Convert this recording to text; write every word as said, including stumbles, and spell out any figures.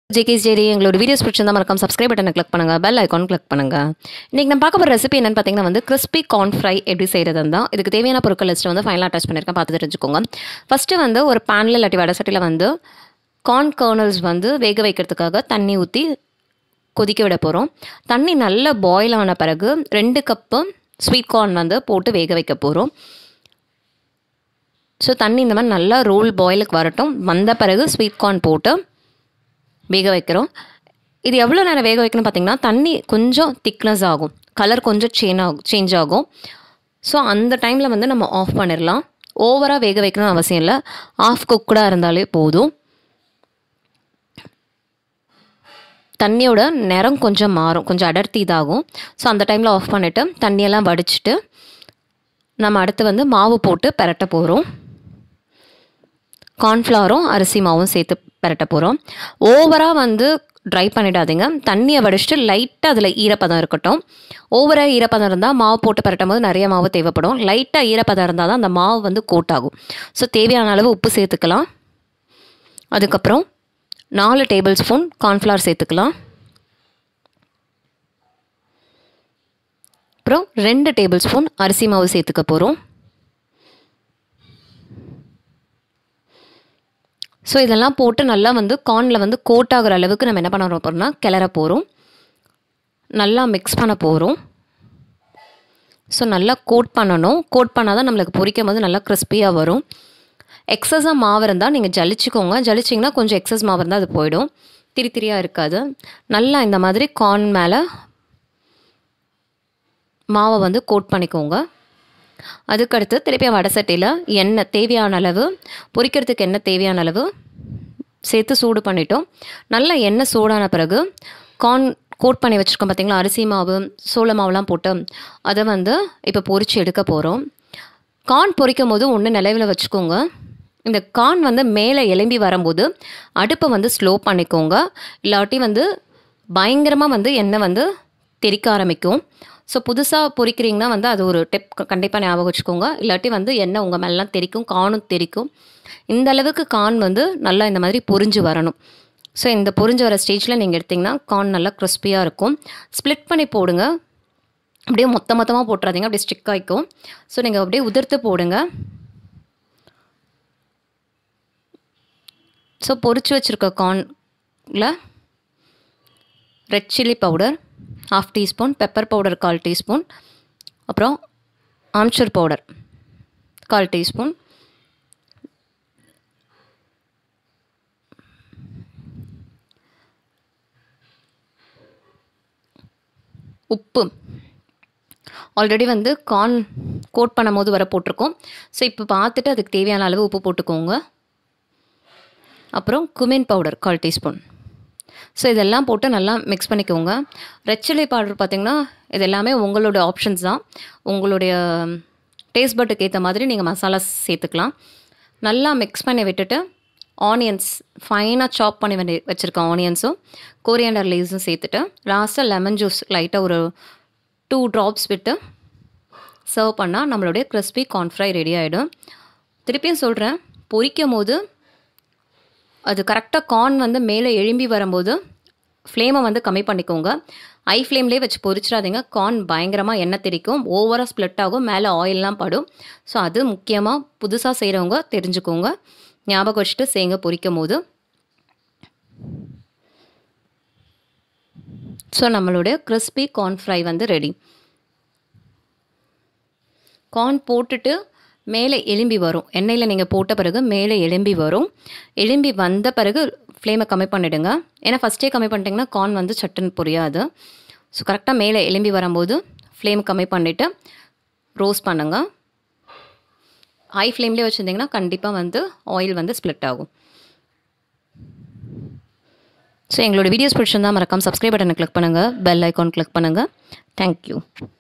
JK's JD எங்களோட videos பிடிச்சிருந்தா மறக்காம சப்ஸ்கிரைப் பட்டனை கிளிக் பண்ணுங்க, பெல் ஐகான் கிளிக் பண்ணுங்க. இன்னைக்கு நம்ம பார்க்க போகிற ரெசிபி என்னன்னு பார்த்தீங்கன்னா வந்து கிறிஸ்பி கார்ன் ஃப்ரை எப்படி செய்யறதுன்னு தான். இதுக்கு தேவையான பொருட்கள் லிஸ்ட் வந்து ஃபைனலாக அட்டாச் பண்ணியிருக்கேன், பார்த்து தெரிஞ்சுக்கோங்க. ஃபஸ்ட்டு வந்து ஒரு பேனில் இல்லாட்டி வடை சட்டியில் வந்து கார்ன் கர்னல்ஸ் வந்து வேக வைக்கிறதுக்காக தண்ணி ஊற்றி கொதிக்க விட போகிறோம். தண்ணி நல்லா பாயில் ஆன பிறகு ரெண்டு கப்பு ஸ்வீட் கார்ன் வந்து போட்டு வேக வைக்க போகிறோம். ஸோ தண்ணி இந்த மாதிரி நல்லா ரோல் பாயிலுக்கு வரட்டும். வந்த பிறகு ஸ்வீட் கார்ன் போட்டு வேக வைக்கிறோம். இது எவ்வளோ நேரம் வேக வைக்கணும்னு பார்த்தீங்கன்னா, தண்ணி கொஞ்சம் திக்னஸ் ஆகும், கலர் கொஞ்சம் சேஞ்ச் ஆகும் சேஞ்ச் ஆகும் ஸோ அந்த டைமில் வந்து நம்ம ஆஃப் பண்ணிடலாம். ஓவராக வேக வைக்கணும்னு அவசியம் இல்லை, ஆஃப் குக்குடாக இருந்தாலே போதும். தண்ணியோட நிறம் கொஞ்சம் மாறும், கொஞ்சம் அடர்த்தி இதாகும். ஸோ அந்த டைமில் ஆஃப் பண்ணிவிட்டு தண்ணியெல்லாம் வடிச்சிட்டு நம்ம அடுத்து வந்து மாவு போட்டு பெரட்ட போகிறோம். கார்ன்ஃப்ளவரும் அரிசி மாவும் சேர்த்து பெரட்ட போகிறோம். ஓவராக வந்து ட்ரை பண்ணிடாதீங்க, தண்ணியை வடிச்சிட்டு லைட்டாக அதில் ஈரப்பதம் இருக்கட்டும். ஓவராக ஈரப்பதம் இருந்தால் மாவு போட்டு பெரட்டும் போது நிறைய மாவு தேவைப்படும். லைட்டாக ஈரப்பதம் இருந்தால் தான் அந்த மாவு வந்து கோட் ஆகும். ஸோ தேவையான அளவு உப்பு சேர்த்துக்கலாம். அதுக்கப்புறம் நாலு டேபிள் ஸ்பூன் கார்ன்ஃப்ளவர் சேர்த்துக்கலாம். அப்புறம் ரெண்டு டேபிள் ஸ்பூன் அரிசி மாவு சேர்த்துக்க போகிறோம். ஸோ இதெல்லாம் போட்டு நல்லா வந்து கார்னில் வந்து கோட் ஆகிற அளவுக்கு நம்ம என்ன பண்ண போகிறோம்னா கிளற போகிறோம், நல்லா மிக்ஸ் பண்ண போகிறோம். ஸோ நல்லா கோட் பண்ணணும். கோட் பண்ணால் தான் நம்மளுக்கு பொரிக்கும் போது நல்லா கிறிஸ்பியாக வரும். எக்ஸஸாக மாவு இருந்தால் நீங்கள் ஜலிச்சிக்கோங்க, ஜலிச்சிங்கன்னா கொஞ்சம் எக்ஸஸ் மாவு இருந்தால் அது போயிடும், திரி திரியாக இருக்காது. நல்லா இந்த மாதிரி கார்ன் மேலே மாவை வந்து கோட் பண்ணிக்கோங்க. அதுக்கடுத்து திருப்பியும் வடை சட்டியில் எண்ணெய் தேவையான அளவு, பொரிக்கிறதுக்கு எண்ணெய் தேவையான அளவு சேர்த்து சூடு பண்ணிட்டோம். நல்லா எண்ணெய் சூடான பிறகு கார்ன் கோட் பண்ணி வச்சுருக்கோம் பார்த்தீங்களா, அரிசி மாவு சோள மாவுலாம் போட்டு அதை வந்து இப்போ பொரித்து எடுக்க போகிறோம். கார்ன் பொரிக்கும் போது ஒன்று நிலைவில் வச்சுக்கோங்க, இந்த கார்ன் வந்து மேலே எலும்பி வரும்போது அடுப்பை வந்து ஸ்லோ பண்ணிக்கோங்க, இல்லாட்டி வந்து பயங்கரமாக வந்து எண்ணெய் வந்து தெறிக்க ஆரம்பிக்கும். ஸோ புதுசாக பொரிக்கிறீங்கன்னா வந்து அது ஒரு டிப் கண்டிப்பாக ஞாபகம் வச்சுக்கோங்க, இல்லாட்டி வந்து எண்ணெய் உங்கள் மேலாம் தெறிக்கும், கார்னும் தெறிக்கும். இந்த அளவுக்கு கார்ன் வந்து நல்லா இந்த மாதிரி பொரிஞ்சு வரணும். ஸோ இந்த பொரிஞ்சு வர ஸ்டேஜில் நீங்கள் எடுத்திங்கன்னா கார்ன் நல்லா கிறிஸ்பியாக இருக்கும். ஸ்ப்ளிட் பண்ணி போடுங்க, அப்படியே மொத்த மொத்தமாக போட்டுறாதீங்க, அப்படியே ஸ்டிக் ஆகிக்கும். ஸோ நீங்கள் அப்படியே உதிர்த்து போடுங்க. ஸோ பொரிச்சு வச்சுருக்க கார்னில் red chilli powder half teaspoon, pepper powder கால் டீஸ்பூன், அப்புறம் ஆம்ச்சூர் பவுடர் கால் டீஸ்பூன், உப்பு ஆல்ரெடி வந்து கார்ன் கோட் பண்ணும் போது வர போட்டிருக்கோம். ஸோ இப்போ பார்த்துட்டு அதுக்கு தேவையான அளவு உப்பு போட்டுக்கோங்க. அப்புறம் குமின் பவுடர் கால் டீஸ்பூன். ஸோ இதெல்லாம் போட்டு நல்லா மிக்ஸ் பண்ணிக்கோங்க. ரெட் சில்லி பவுடர் பார்த்திங்கன்னா இது எல்லாமே உங்களோட ஆப்ஷன்ஸ் தான், உங்களுடைய டேஸ்ட் பட்டுக்கு ஏற்ற மாதிரி நீங்கள் மசாலா சேர்த்துக்கலாம். நல்லா மிக்ஸ் பண்ணி விட்டுட்டு ஆனியன்ஸ் ஃபைனாக சாப் பண்ணி வந்து வச்சுருக்க ஆனியன்ஸும் கோரியண்டர் லீவ்ஸும் சேர்த்துட்டு லாஸ்ட்டாக லெமன் ஜூஸ் லைட்டாக ஒரு டூ ட்ராப்ஸ் விட்டு சர்வ் பண்ணால் நம்மளுடைய கிறிஸ்பி கார்ன் ஃப்ரை ரெடி ஆகிடும். திருப்பியும் சொல்கிறேன், பொரிக்கும் போது அது கரெக்டாக கார்ன் வந்து மேலே எழும்பி வரும்போது ஃப்ளேமை வந்து கம்மி பண்ணிக்கோங்க. ஐ ஃப்ளேம்லேயே வச்சு பொரிச்சிடாதீங்க, கார்ன் பயங்கரமாக எண்ணெய் தெரிக்கும், ஓவராக ஸ்ப்ளிட் ஆகும், மேலே ஆயிலெலாம் படும். ஸோ அது முக்கியமாக புதுசாக செய்கிறவங்க தெரிஞ்சுக்கோங்க, ஞாபகம் வச்சுட்டு செய்யுங்க பொரிக்கும் போது. ஸோ நம்மளுடைய கிறிஸ்பி கார்ன் ஃப்ரை வந்து ரெடி. கார்ன் போட்டுட்டு மேலே எலும்பி வரும், எண்ணெயில் நீங்கள் போட்ட பிறகு மேலே எலும்பி வரும். எலும்பி வந்த பிறகு ஃப்ளேமை கம்மி பண்ணிவிடுங்க, ஏன்னா ஃபஸ்ட்டே கம்மி பண்ணிட்டிங்கன்னா கார்ன் வந்து சட்டுன்னு புரியாது. ஸோ கரெக்டாக மேலே எலும்பி வரும்போது ஃப்ளேம் கம்மி பண்ணிவிட்டு ரோஸ்ட் பண்ணுங்கள். ஹை ஃப்ளேம்லேயே வச்சுருந்திங்கன்னா கண்டிப்பாக வந்து ஆயில் வந்து ஸ்ப்ளிட் ஆகும். ஸோ எங்களோட வீடியோஸ் பிடிச்சிருந்தால் மறக்காம சப்ஸ்கிரைப் பட்டனை கிளிக் பண்ணுங்கள், பெல் ஐக்கான் கிளிக் பண்ணுங்கள். தேங்க்யூ.